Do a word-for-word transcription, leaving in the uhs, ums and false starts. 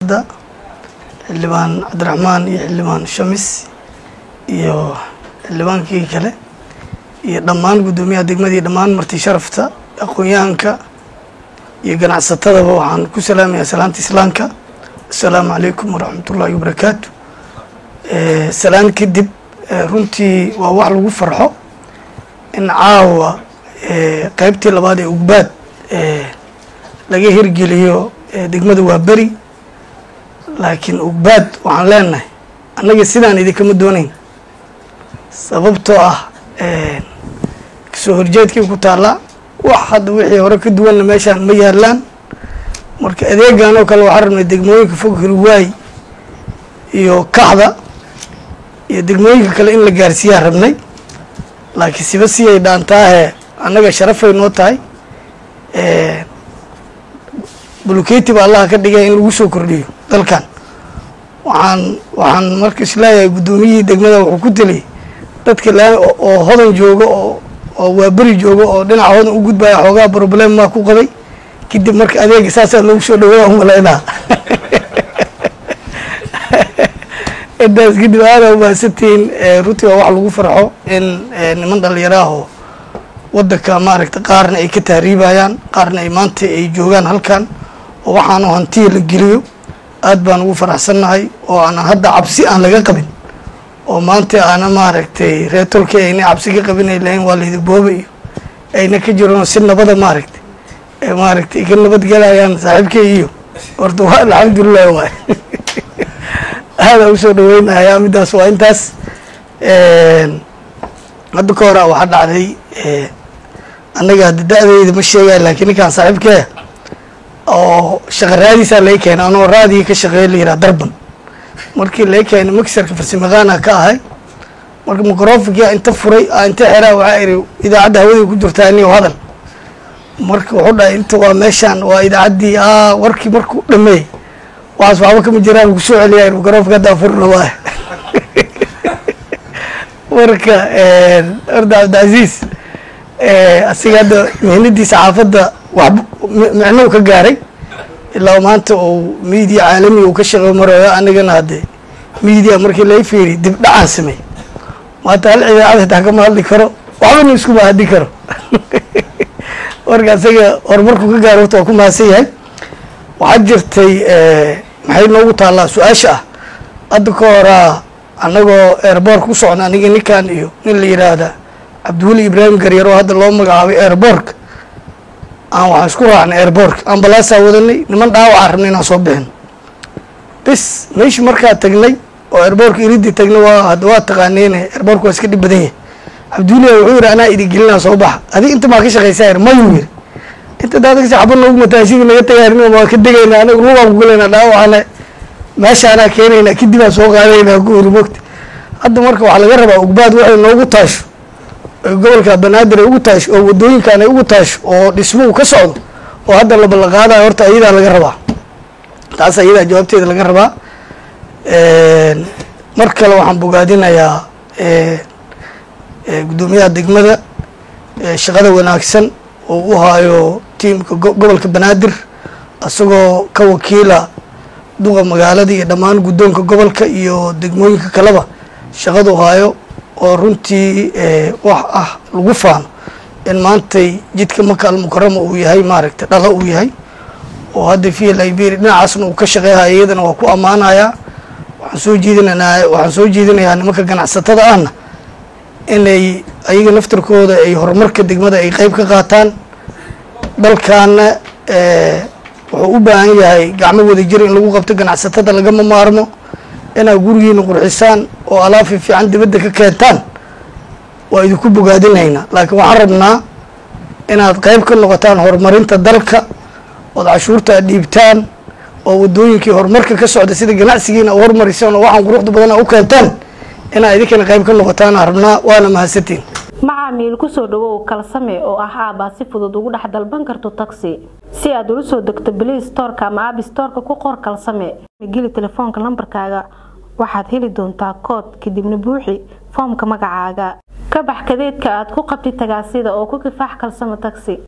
saxaafadda xildhibaan Cabdiraxmaan iyo xildhibaan Shamis iyo xildhibaankii kale iyo dhammaan gudoomiyaha degmadii dhammaan marti sharafta aqoonyahanka iyo ganacsatada waxaan ku salaamayaa salaanta islaamka assalaamu calaykum waraxmatullaahi wabarakaatuh ee salaan kadib runtii waa wax lagu farxo in caawa ee qaybtii labaad ee ugbaad ee laga hirgeliyo degmada waa bari laakiin ugbaad waxaan leenahay annaga sidaan idinkama doonayn sababtoo ah ee soo horjeedkii ku taala wax hadda wixii hore ka duwan meeshaan ma yaalaan marka adeegan oo kale waxaan rabnay degmooyinka fog hirwaay iyo kaxda iyo degmooyinka kale in la gaarsiiyaa rabnay laakiin siba si ay dhaantaahe annaga sharafay noo tahay ee bulkeeti ba Allah ka dhigay in lagu soo kordhiyo dalkan waxaan waxaan marka islaahay gudoomiyii degmada wuxuu ku dilay dadka oo hodan jooga oo oo waa bari jooga oo dhinaca hodan u gudbaya xoogaa problem ma ku qabay kadib marka adeeg saas loo soo dhaweeyo umaleynaa edaas kadib aad u baasatiin runtii wax lagu farxo in niman dhalinyaraaho wadanka maaragta qaarna ay ka taariibayaan qaarna ay maanta ay joogaan halkan oo waxaan oo hanti la geliyo aad baan ugu faraxsanahay oo aan hadda cabsi aan laga qabin oo maanta aan maaragtay reetolka ay cabsi ka qabinay leen waa leeyahay boobay ayna ka jiraan si nabada maaragtay ee maaragtay ka nabad galayaan saaxiibkay iyo horta waa alxamdulillah waa هذا وشو دوينا يا مداس وانتاس هذا كورا واحد علي أنا قاعد دادي مش شيء لكن كان صاحب كه أو شغل هذه صار لي كان أنا رادي كشغل لي ضربا مركي لي كان مكسر في سمغانا كهاي مركي ميكروف جا أنت فري أنت حرا وعائري إذا عدى هودي كنت تاني وهذا مركي وحده أنت ومشان وإذا عدي آه وركي مركو لمي وأصحابك من جيران وشو عليه الميكروف قد أفرنا واه وركا أرد عبد العزيز السيد مهندي صحافة وحب معناه كجاري إلا ما أنت ميديا عالمي وكشغل مرة أنا جنا هذا ميديا مركي لا يفيري دب دعسمي ما تعال إذا عاد تحكم هذا كرو وعمل نسكب هذا كرو وركا سيد أرمركو كجاري وتوكم هسيه وعجرتي maxay noogu taalaa su'aasha hadda ka hor anagoo airport ku socon aniga ninkan iyo nin la yiraahdo Cabduuli Ibrahim Garyaro hadda loo magacaabay airport aan waxaan isku raacnay airport ambulance wadanay niman dhaawac arnay inaan soo bixin bis meesh markaa tagnay oo airport iridii tagnay waa hadda waa taqaaneen airport waa iska dib badan yahay Cabduuli wuxuu yiri anaa idin gelinaa soo bax adiga inta ma ka shaqeysay ma yiri inta dadka saxaabana ugu mataashiin naga tagaarino ma ka digayna anagu luga ku galeyna dhaawacana meesha ana keenayna kadib aan soo qaadayna ku urmogta hadda marka waxa laga rabaa ugbaad waxay noogu taasho gobolka Banaadir ugu taasho oo wadooyinkan ay ugu taasho oo dhismo ka socdo oo hadda la balqaaday horta ayada laga rabaa taas ayada jawaabteeda laga rabaa ee mar kale waxaan bogaadinayaa ee gudoomiyaha degmada shaqada wanaagsan oo u haayo tiimka gobolka Banaadir asagoo ka wakiila duqa magaalada iyo dhammaan gudoonka gobolka iyo degmooyinka kaleba shaqadu haayo oo runtii wax ah lagu faano in maantay jidka Makal Mukarrama uu yahay maaragtay dhala uu yahay oo hadda fi Liberia dhinacaasna uu ka shaqeeyahay iyadana waa ku amaanaya waxaan soo jeedinaynaa waxaan soo jeedinayaa nimanka ganacsatada ahna inay ayaga naftarkooda ay horumarka degmada ay qayb ka qaataan dalkaana ee wuxuu u baahan yahay gacmo wada jir in lagu qabto ganacsatada laga maarmo inay gurigiina qurxisaan oo alaab fiican dibadda ka keentaan waa idinku bogaadinayna laakiin waxaan rabnaa inaad qayb ka noqotaan horumarinta dalka oo cashuurta dhiibtaan oo wadooyinkii horumarka ka socda sida ganacsigiina oo horumarisaan oo waxaan quruxda badan u keentaan inay idinkana qayb ka noqotaan rabnaa waana mahadsantiin macaamiil ku soo dhawow kalsame oo ah aaba si fudud ugu dhex dalban karto taxi si aad u soo degto Play Store-ka ama App Store-ka ku qor kalsame geli telefoonka lambarkaaga waxaad heli doontaa kood kadibna buuxi foomka magacaaga ka bax kadeedka aad ku qabtid tagaasida oo ku kifaax kalsame taxi